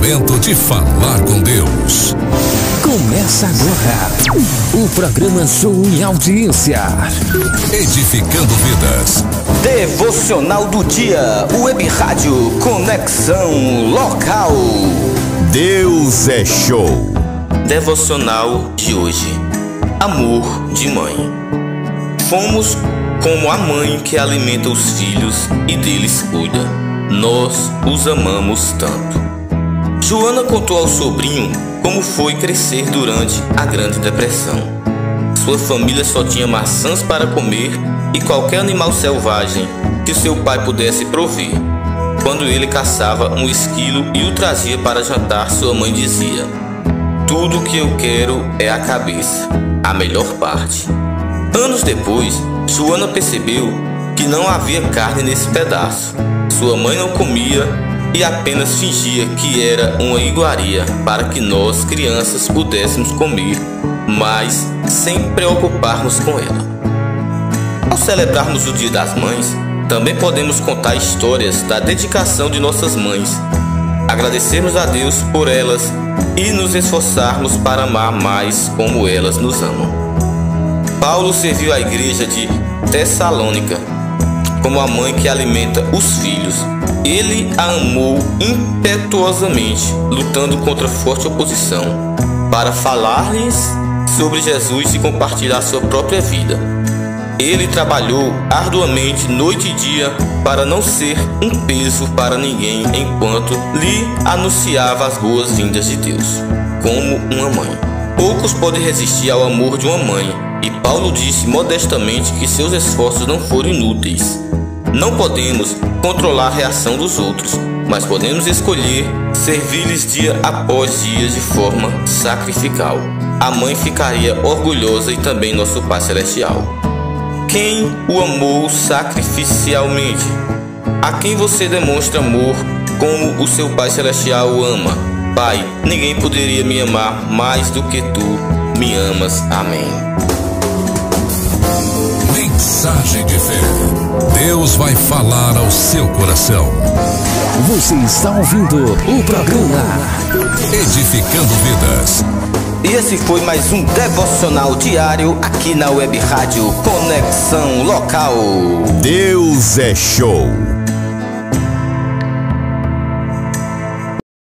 momento de falar com Deus. Começa agora o programa Show em Audiência. Edificando vidas. Devocional do dia, Web Rádio Conexão Local. Deus é show. Devocional de hoje. Amor de mãe. Fomos como a mãe que alimenta os filhos e deles cuida. Nós os amamos tanto. Joana contou ao sobrinho como foi crescer durante a Grande Depressão. Sua família só tinha maçãs para comer e qualquer animal selvagem que seu pai pudesse prover. Quando ele caçava um esquilo e o trazia para jantar, sua mãe dizia: "Tudo que eu quero é a cabeça, a melhor parte." Anos depois, Joana percebeu que não havia carne nesse pedaço. Sua mãe não comia e apenas fingia que era uma iguaria para que nós, crianças, pudéssemos comer, mas sem preocuparmos com ela. Ao celebrarmos o Dia das Mães, também podemos contar histórias da dedicação de nossas mães, agradecermos a Deus por elas e nos esforçarmos para amar mais como elas nos amam. Paulo serviu a igreja de Tessalônica como a mãe que alimenta os filhos. Ele a amou impetuosamente, lutando contra forte oposição, para falar-lhes sobre Jesus e compartilhar sua própria vida. Ele trabalhou arduamente noite e dia para não ser um peso para ninguém enquanto lhe anunciava as boas-vindas de Deus, como uma mãe. Poucos podem resistir ao amor de uma mãe, e Paulo disse modestamente que seus esforços não foram inúteis. Não podemos controlar a reação dos outros, mas podemos escolher servir-lhes dia após dia de forma sacrificial. A mãe ficaria orgulhosa e também nosso Pai Celestial. Quem o amou sacrificialmente? A quem você demonstra amor como o seu Pai Celestial o ama? Pai, ninguém poderia me amar mais do que tu me amas. Amém. Mensagem de fé. Deus vai falar ao seu coração. Você está ouvindo o programa Edificando vidas. E esse foi mais um devocional diário aqui na Web Rádio Conexão Local. Deus é show.